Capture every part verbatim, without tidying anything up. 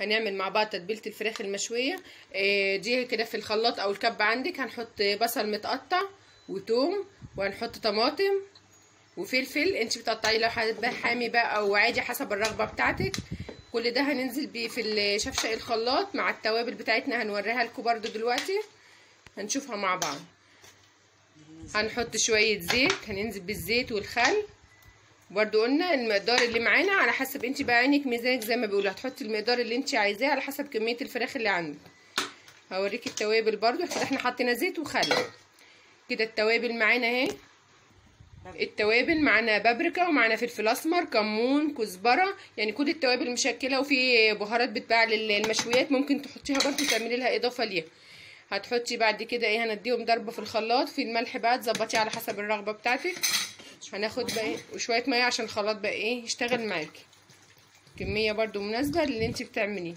هنعمل مع بعض تتبيله الفراخ المشويه. آه دي كده في الخلاط او الكب عندك. هنحط بصل متقطع وتوم، وهنحط طماطم وفلفل انت بتقطعيه لو حابه حامي بقى او عادي حسب الرغبه بتاعتك. كل ده هننزل بيه في شفشق الخلاط مع التوابل بتاعتنا، هنوريها لكم برده دلوقتي هنشوفها مع بعض. هنحط شويه زيت، هننزل بالزيت والخل برضو. قلنا المقدار اللي معانا على حسب انت بقى عينك ميزانك زي ما بيقولوا، هتحطي المقدار اللي انت عايزاه على حسب كميه الفراخ اللي عندك. هوريكي التوابل برضو كده، احنا حطينا زيت وخل كده. التوابل معانا اهي، التوابل معانا بابريكا ومعانا فلفل اسمر كمون كزبره، يعني كل التوابل مشكله، وفي بهارات بتباع للمشويات ممكن تحطيها برضو تعملي لها اضافه ليها. هتحطي بعد كده ايه، هنديهم ضربه في الخلاط. في الملح بقى تظبطيه على حسب الرغبه بتاعتك. هناخد بقى ايه وشويه ميه عشان الخلاط بقى ايه يشتغل معاكي، كميه برضو مناسبه للي انت بتعمليه.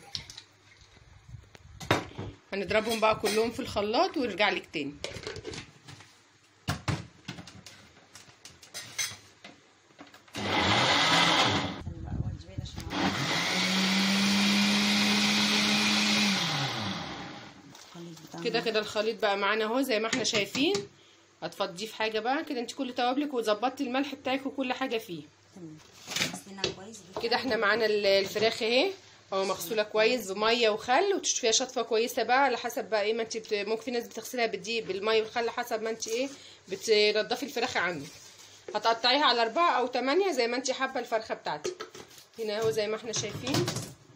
هنضربهم بقى كلهم في الخلاط وارجع لك تاني. كده كده الخليط بقى معانا اهو زي ما احنا شايفين. هتفضيه في حاجه بقى كده، انت كل توابلك وظبطتي الملح بتاعك وكل حاجه فيه كده. احنا معانا الفراخ اهي اهو مغسوله كويس بميه وخل، وتشطفيها شطفه كويسه بقى على حسب بقى ايه ما انت بت... ممكن في ناس بتغسلها بالدقيق بالميه والخل حسب ما انت ايه بتنضفي الفراخ عندك. هتقطعيها على اربعه او تمانيه زي ما انت حابه الفرخه بتاعتك. هنا اهو زي ما احنا شايفين.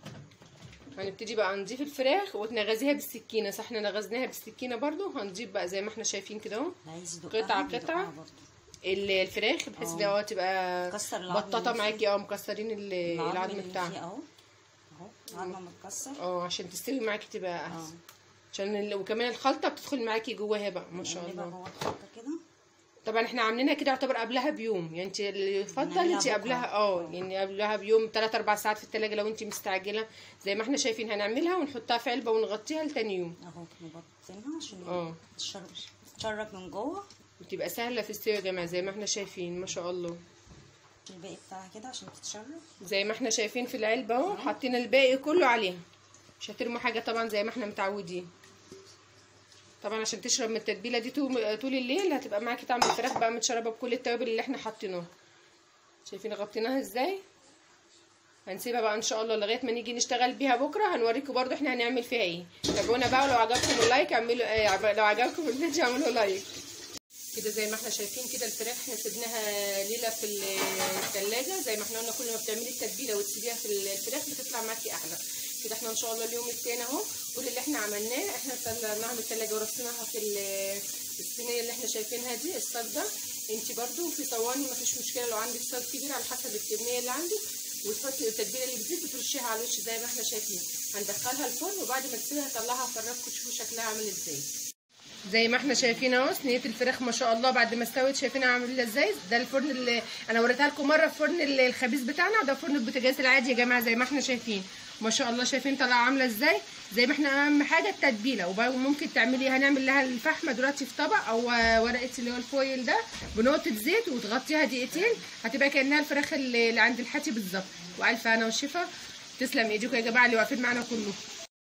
هنبتدي بقى نضيف الفراخ وتنغزيها بالسكينه. صح احنا نغزناها بالسكينه برضو. هنضيف بقى زي ما احنا شايفين كده اهو قطعه قطعه الفراخ بحيث ان هو تبقى بطاطا معاكي. اه مكسرين العظم بتاعها اهو اهو العظم متكسر اه عشان تستوي معاكي تبقى احسن. عشان وكمان الخلطه بتدخل معاكي جواها بقى ما شاء الله. طبعا احنا عاملينها كده يعتبر قبلها بيوم، يعني انت اللي يفضل انت قبلها اه يعني قبلها بيوم ثلاثة أربعة ساعات في التلاجة لو انت مستعجله. زي ما احنا شايفين هنعملها ونحطها في علبه ونغطيها لتاني يوم اهو نبطنها عشان اه تتشرب من جوه وتبقى سهله في السوا يا جماعه. زي ما احنا شايفين ما شاء الله الباقي بتاعها كده عشان تتشرب زي ما احنا شايفين في العلبه اهو. حاطين الباقي كله عليها، مش هترموا حاجه طبعا زي ما احنا متعودين. طبعا عشان تشرب من التتبيله دي طول الليل هتبقى معاكي طعم الفراخ بقى متشربه بكل التوابل اللي احنا حاطيناها. شايفين غطيناها ازاي. هنسيبها بقى ان شاء الله لغايه ما نيجي نشتغل بيها بكره. هنوريكم برده احنا هنعمل فيها ايه. تابعونا بقى، ولو عجبكم اللايك اعملوا ايه، لو عجبكم الفيديو اعملوا لايك. كده زي ما احنا شايفين كده الفراخ احنا سيبناها ليله في الثلاجه. زي ما احنا قلنا كل ما بتعملي التتبيله وتسيبيها في الفراخ بتطلع معاكي احلى. كده احنا ان شاء الله اليوم الثاني اهو. كل اللي احنا عملناه احنا طلعناها من الثلاجه ورصيناها في الصينيه اللي احنا شايفينها دي الصاج ده. انت برده في صواني مفيش مشكله لو عندك صاج كبير على حسب الكميه اللي عندك، وتحطي التتبيله اللي بتزيد وترشيها على الوش زي ما احنا شايفين. هندخلها الفرن وبعد ما تسيبها هطلعها افرجكم تشوفوا شكلها عامل ازاي. زي ما احنا شايفين اهو صينيه الفراخ ما شاء الله بعد ما استوت شايفينها عامله ازاي. ده الفرن اللي انا وريتها لكم مره، الفرن الخبيث بتاعنا، وده فرن البوتاجاز العادي يا جماعه. زي ما احنا شايفين ما شاء الله شايفين طالعه عامله ازاي. زي ما احنا اهم حاجه التتبيله، وممكن تعملي هنعمل لها الفحمه دلوقتي في طبق او ورقه اللي هو الفويل ده بنقطه زيت وتغطيها دقيقتين هتبقى كانها الفراخ اللي عند الحاتي بالظبط. والف هنا وشفا. تسلم ايديكم يا جماعه اللي واقفين معانا كله.